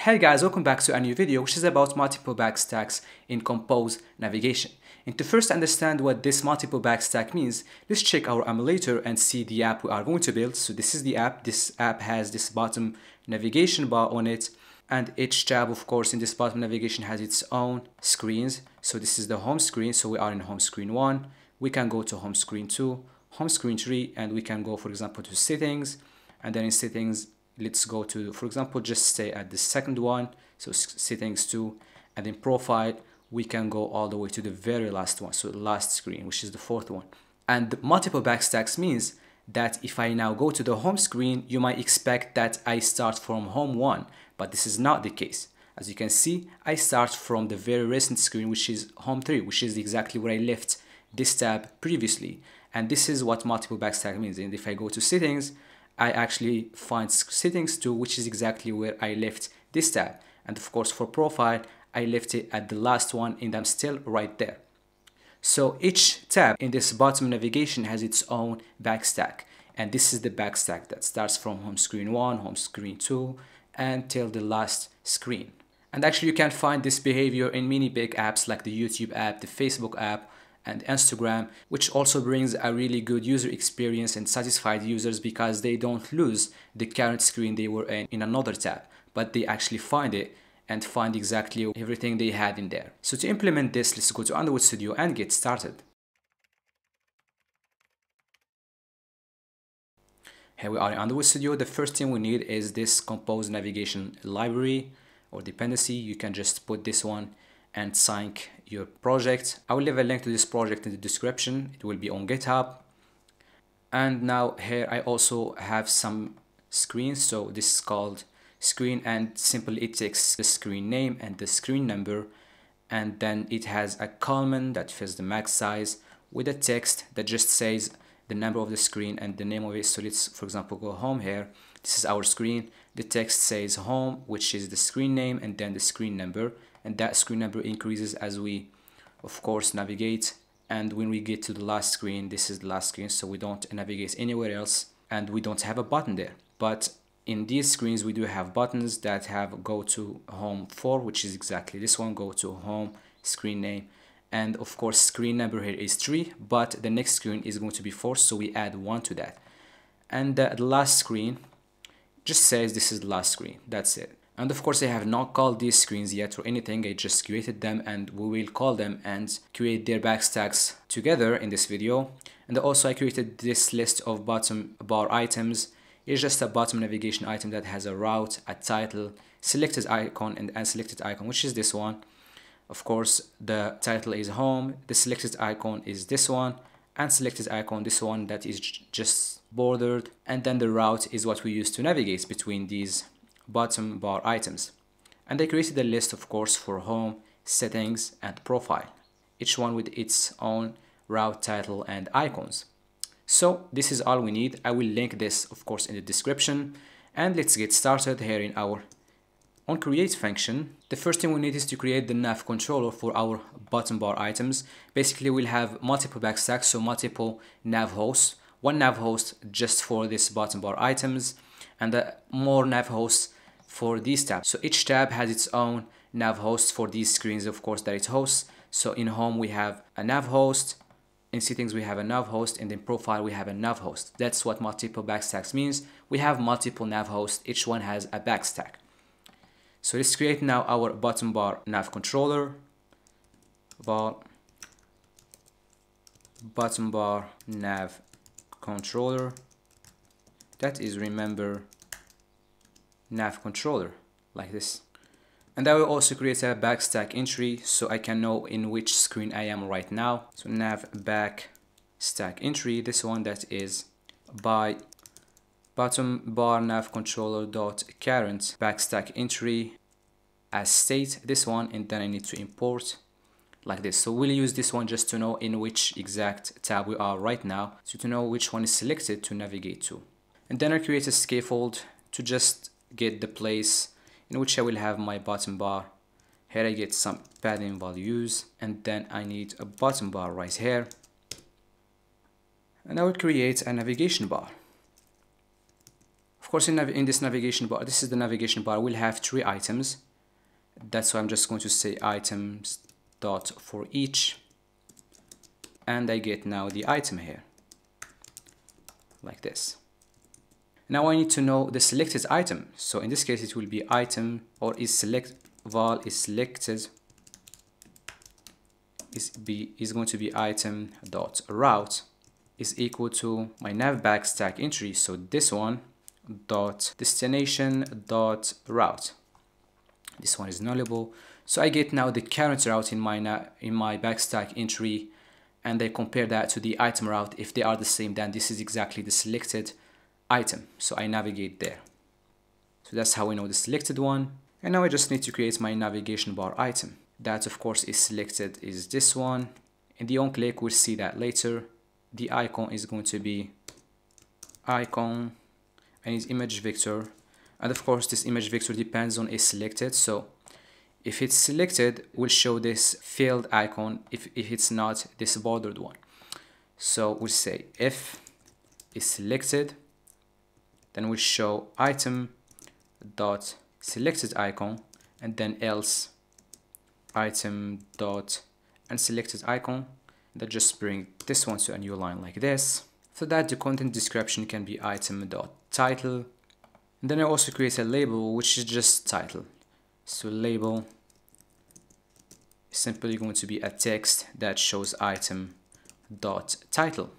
Hey guys, welcome back to a new video which is about multiple backstacks in Compose navigation. And to first understand what this multiple backstack means, let's check our emulator and see the app we are going to build. So this is the app. This app has this bottom navigation bar on it, and each tab, of course, in this bottom navigation has its own screens. So this is the home screen. So we are in home screen 1. We can go to home screen 2, home screen 3, and we can go, for example, to settings. And then in settings, let's go to, for example, just stay at the second one, so settings 2, and in profile we can go all the way to the very last one, so the last screen, which is the fourth one. And multiple backstacks means that if I now go to the home screen, you might expect that I start from home 1, but this is not the case. As you can see, I start from the very recent screen, which is home 3, which is exactly where I left this tab previously. And this is what multiple backstack means. And if I go to settings, I actually find settings 2, which is exactly where I left this tab. And of course, for profile, I left it at the last one and I'm still right there. So each tab in this bottom navigation has its own backstack. And this is the backstack that starts from home screen 1, home screen 2, until the last screen. And actually, you can find this behavior in many big apps like the YouTube app, the Facebook app, and Instagram, which also brings a really good user experience and satisfied users because they don't lose the current screen they were in another tab, but they actually find it and find exactly everything they had in there. So to implement this, let's go to Underwood Studio and get started. Here we are in Underwood Studio. The first thing we need is this Compose navigation library or dependency. You can just put this one and sync your project. I will leave a link to this project in the description. It will be on GitHub. And now here I also have some screens. So this is called screen, and simply it takes the screen name and the screen number, and then it has a column that fills the max size with a text that just says the number of the screen and the name of it. So let's, for example, go home here. This is our screen. The text says home, which is the screen name, and then the screen number. And that screen number increases as we, of course, navigate. And when we get to the last screen, this is the last screen, so we don't navigate anywhere else, and we don't have a button there. But in these screens, we do have buttons that have go to home 4, which is exactly this one, go to home, screen name. And of course, screen number here is 3, but the next screen is going to be 4, so we add 1 to that. And the last screen just says this is the last screen, that's it. And of course, I have not called these screens yet or anything. I just created them, and we will call them and create their backstacks together in this video. And also I created this list of bottom bar items. It's just a bottom navigation item that has a route, a title, selected icon, and unselected icon, which is this one. Of course, the title is home, the selected icon is this one, unselected icon, this one that is just bordered, and then the route is what we use to navigate between these bottom bar items. And I created a list, of course, for home, settings, and profile, each one with its own route, title, and icons. So this is all we need. I will link this, of course, in the description. And let's get started here in our onCreate function. The first thing we need is to create the nav controller for our bottom bar items. Basically, we'll have multiple backstacks, so multiple nav hosts, one nav host just for this bottom bar items, and more nav hosts for these tabs. So each tab has its own nav host for these screens, of course, that it hosts. So in home, we have a nav host. In settings, we have a nav host, and in profile, we have a nav host. That's what multiple backstacks means. We have multiple nav hosts. Each one has a backstack. So let's create now our bottom bar nav controller. Bottom bar nav controller. That is, remember, nav controller, like this. And I will also create a backstack entry so I can know in which screen I am right now. So nav backstack entry, this one that is by bottom bar nav controller dot current backstack entry as state, this one, and then I need to import like this. So we'll use this one just to know in which exact tab we are right now, so to know which one is selected to navigate to. And then I create a scaffold to just get the place in which I will have my bottom bar. Here I get some padding values, and then I need a bottom bar right here. And I will create a navigation bar. Of course, in this navigation bar, this is the navigation bar, we'll have 3 items. That's why I'm just going to say items dot for each, and I get now the item here, like this. Now I need to know the selected item. So in this case, it will be item, or is select val is selected is going to be item dot route is equal to my nav backstack entry. So this one dot destination dot route. This one is nullable. So I get now the current route in my backstack entry, and I compare that to the item route. If they are the same, then this is exactly the selected item. So I navigate there. So that's how we know the selected one. And now I just need to create my navigation bar item. That of course is selected is this one. In the on click, we'll see that later. The icon is going to be icon and its image vector. And of course, this image vector depends on is selected. So if it's selected, we'll show this filled icon. If it's not, this bordered one. So we'll say if is selected, then we'll show item dot selected icon, and then else item dot unselected icon. That just bring this one to a new line like this. So that the content description can be item dot title. And then I also create a label, which is just title. So label is simply going to be a text that shows item dot title.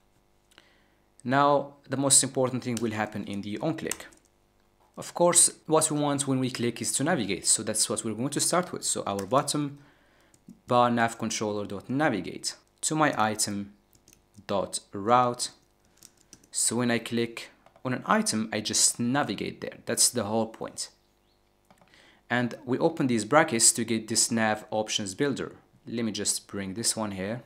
Now the most important thing will happen in the on click. Of course, what we want when we click is to navigate. So that's what we're going to start with. So our bottom bar nav controller dot navigate to my item dot route. So when I click on an item, I just navigate there. That's the whole point. And we open these brackets to get this nav options builder. Let me just bring this one here.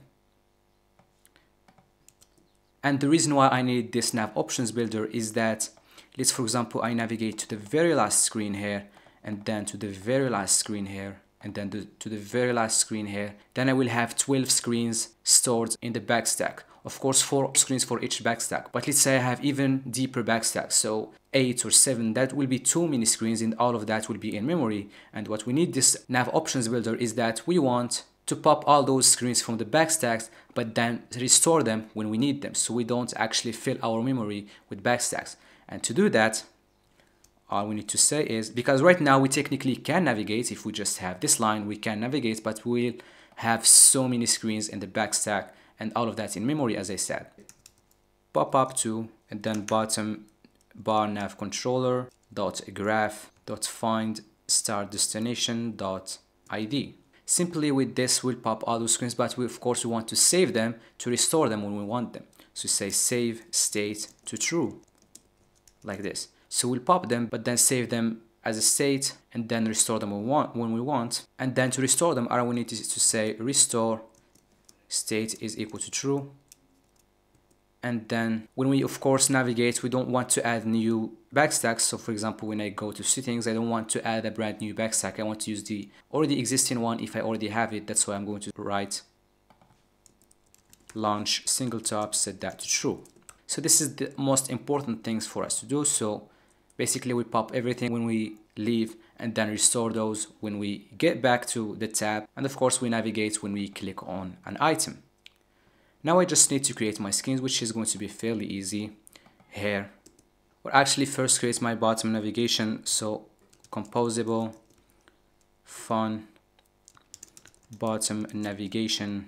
And the reason why I need this nav options builder is that, let's for example, I navigate to the very last screen here, and then to the very last screen here, and then to the very last screen here. Then I will have 12 screens stored in the backstack. Of course, 4 screens for each backstack. But let's say I have even deeper backstacks, so 8 or 7. That will be too many screens, and all of that will be in memory. And what we need this nav options builder is that we want to pop all those screens from the backstacks, but then restore them when we need them, so we don't actually fill our memory with backstacks. And to do that, all we need to say is, because right now we technically can navigate, if we just have this line, we can navigate, but we'll have so many screens in the backstack and all of that in memory, as I said. Pop up to, and then bottom bar nav controller dot graph dot find start destination dot id. Simply with this, we'll pop all those screens, but we, of course, we want to save them to restore them when we want them. So say save state to true, like this. So we'll pop them, but then save them as a state, and then restore them when we want. And then to restore them, all we need is to say restore state is equal to true. And then when we, of course, navigate, we don't want to add new backstacks. So for example, when I go to settings, I don't want to add a brand new backstack. I want to use the already existing one if I already have it. That's why I'm going to write launch single top, set that to true. So this is the most important things for us to do. So basically we pop everything when we leave, and then restore those when we get back to the tab. And of course we navigate when we click on an item. Now I just need to create my skins, which is going to be fairly easy here. Or actually first create my bottom navigation. So composable fun bottom navigation.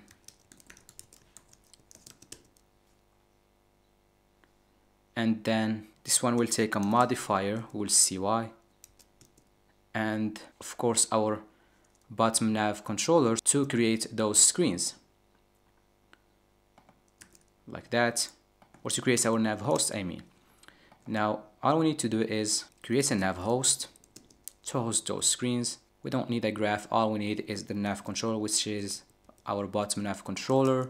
And then this one will take a modifier, we'll see why. And of course our bottom nav controller to create those screens. Like that, or to create our nav host, I mean. Now all we need to do is create a nav host to host those screens. We don't need a graph, all we need is the nav controller, which is our bottom nav controller.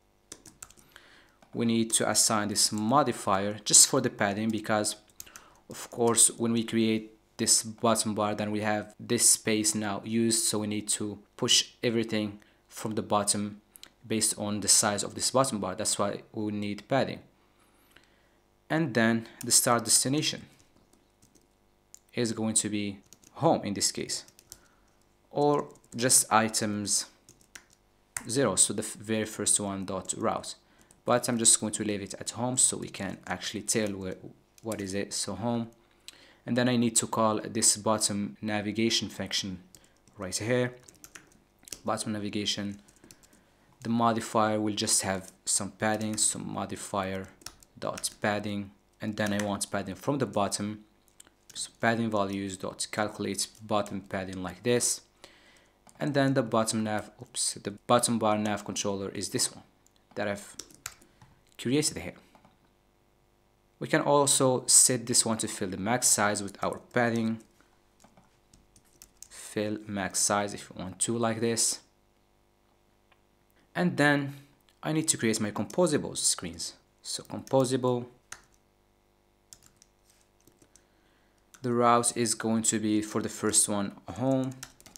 We need to assign this modifier just for the padding, because of course when we create this bottom bar, then we have this space now used, so we need to push everything from the bottom based on the size of this bottom bar. That's why we need padding. And then the start destination. is going to be home in this case, or just items 0, so the very first one dot route. But I'm just going to leave it at home so we can actually tell what is it. So home, and then I need to call this bottom navigation function right here. Bottom navigation, the modifier will just have some padding, so modifier dot padding, and then I want padding from the bottom, so padding values dot calculate bottom padding like this. And then the bottom the bottom bar nav controller is this one that I've created here. We can also set this one to fill the max size with our padding. Fill max size if you want to, like this. And then I need to create my composable screens. So composable, the route is going to be for the first one home.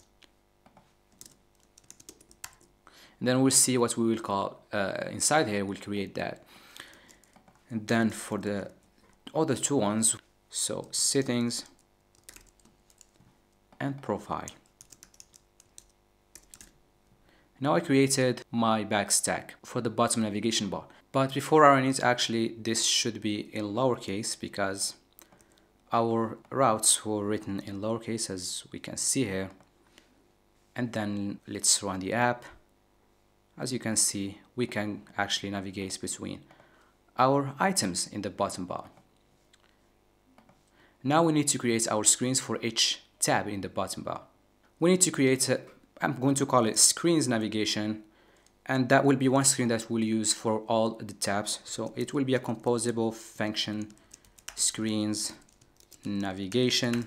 And then we'll see what we will call inside here. We'll create that. And then for the other two ones, so settings and profile. Now I created my backstack for the bottom navigation bar. But before I run it, actually this should be in lowercase because our routes were written in lowercase, as we can see here. And then let's run the app. As you can see, we can actually navigate between our items in the bottom bar. Now we need to create our screens for each tab in the bottom bar. We need to create I'm going to call it screens navigation, and that will be one screen that we'll use for all the tabs. So it will be a composable function screens navigation.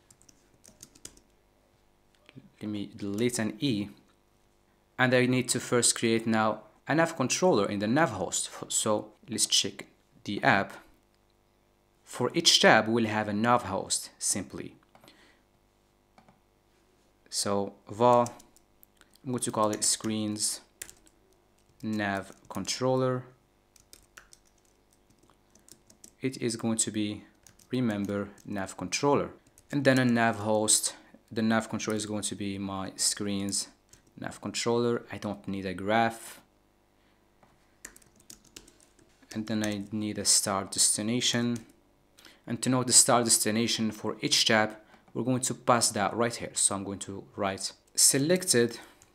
Let me delete an E. And I need to first create now a nav controller in the nav host. So let's check the app. For each tab, we'll have a nav host simply. So var, I'm going to call it screens nav controller. It is going to be, remember, nav controller. And then a nav host, the nav controller is going to be my screens nav controller. I don't need a graph. And then I need a start destination. And to know the start destination for each tab, we're going to pass that right here. So I'm going to write selected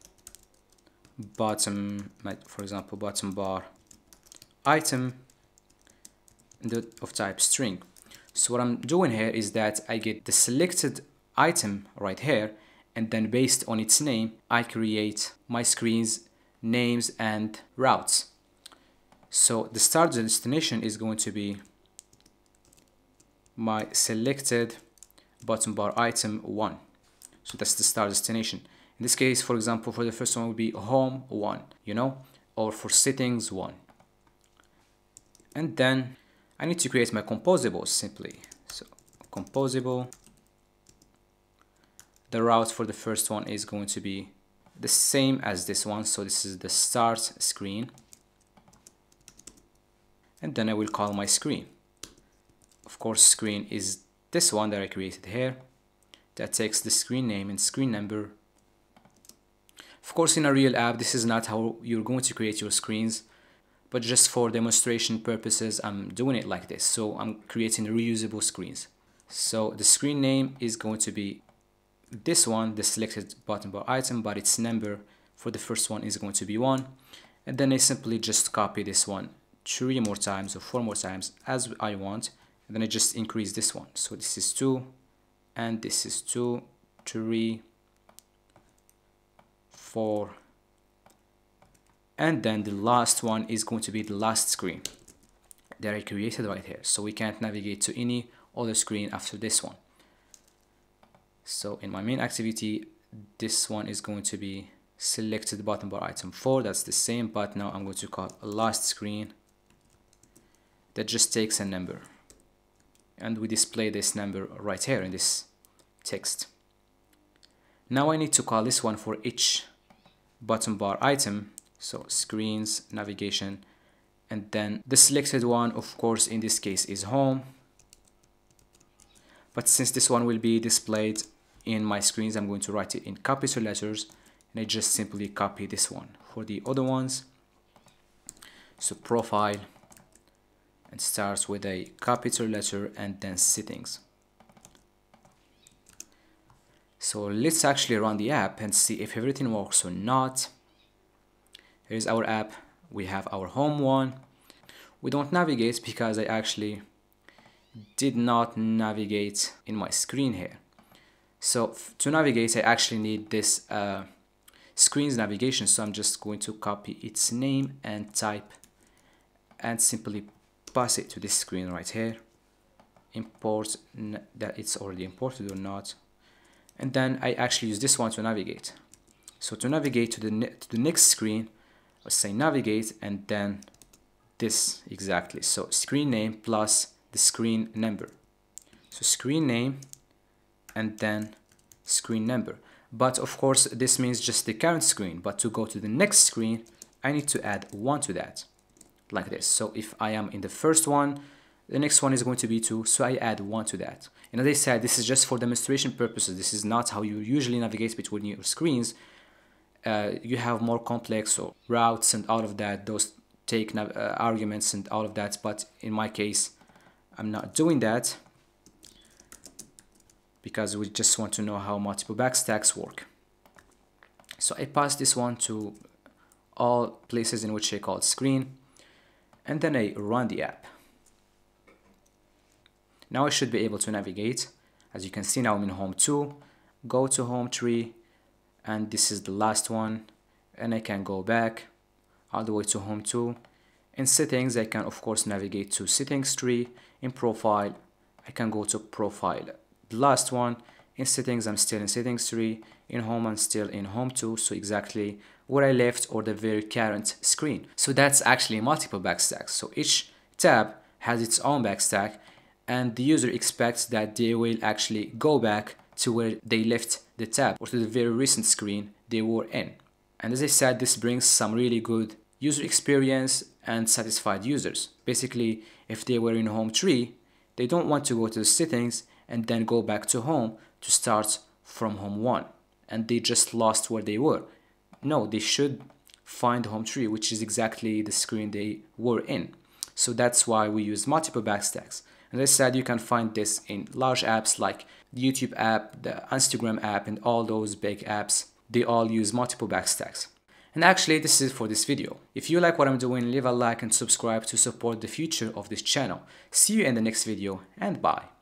bottom, for example, bottom bar item of type string. So what I'm doing here is that I get the selected item right here, and then based on its name, I create my screens, names, and routes. So the start destination is going to be my selected bottom bar item 1. So that's the start destination. In this case, for example, for the first one will be home 1, or for settings 1. And then I need to create my composables simply. So composable, the route for the first one is going to be the same as this one. So this is the start screen. And then I will call my screen. Of course, screen is this one that I created here. That takes the screen name and screen number. Of course, in a real app, this is not how you're going to create your screens, but just for demonstration purposes, I'm doing it like this. So I'm creating reusable screens. So the screen name is going to be this one, the selected bottom bar item, but its number for the first one is going to be 1. And then I simply just copy this one 3 more times or 4 more times as I want. And then I just increase this one. So this is 2, and this is 2, 3, 4, and then the last one is going to be the last screen that I created right here. So we can't navigate to any other screen after this one. So in my main activity, this one is going to be selected bottom bar item 4. That's the same, but now I'm going to call a last screen that just takes a number. And we display this number right here in this text. Now I need to call this one for each bottom bar item. So screens, navigation, and then the selected one, of course, in this case is home. But since this one will be displayed in my screens, I'm going to write it in capital letters, and I just simply copy this one. For the other ones, so profile, and starts with a capital letter and then settings. So let's actually run the app and see if everything works or not. Here's our app. We have our home one. We don't navigate because I actually did not navigate in my screen here. So to navigate, I actually need this screen's navigation. So I'm just going to copy its name and type and simply pass it to this screen right here. Import that it's already imported or not. And then I actually use this one to navigate. So to navigate to the next screen, let's say navigate and then this exactly. So screen name plus the screen number. So screen name and then screen number. But of course this means just the current screen, but to go to the next screen I need to add 1 to that, like this. So if I am in the first one, the next one is going to be 2, so I add 1 to that. And as I said, this is just for demonstration purposes. This is not how you usually navigate between your screens. You have more complex or routes and all of that, those take arguments and all of that, but in my case I'm not doing that because we just want to know how multiple backstacks work. So I pass this one to all places in which I call screen, and then I run the app. Now I should be able to navigate. As you can see, now I'm in home 2, go to home 3, and this is the last one, and I can go back all the way to home 2. In settings, I can of course navigate to settings 3. In profile, I can go to profile, the last one. In settings, I'm still in settings 3. In home, I'm still in home 2, so exactly where I left or the very current screen. So that's actually multiple backstacks. So each tab has its own backstack, and the user expects that they will actually go back to where they left the tab or to the very recent screen they were in. And as I said, this brings some really good user experience and satisfied users. Basically, if they were in home 3, they don't want to go to the settings and then go back to home to start from home 1, and they just lost where they were. No, they should find home 3, which is exactly the screen they were in. So that's why we use multiple backstacks. As I said, you can find this in large apps like the YouTube app, the Instagram app, and all those big apps. They all use multiple backstacks. And actually, this is it for this video. If you like what I'm doing, leave a like and subscribe to support the future of this channel. See you in the next video, and bye.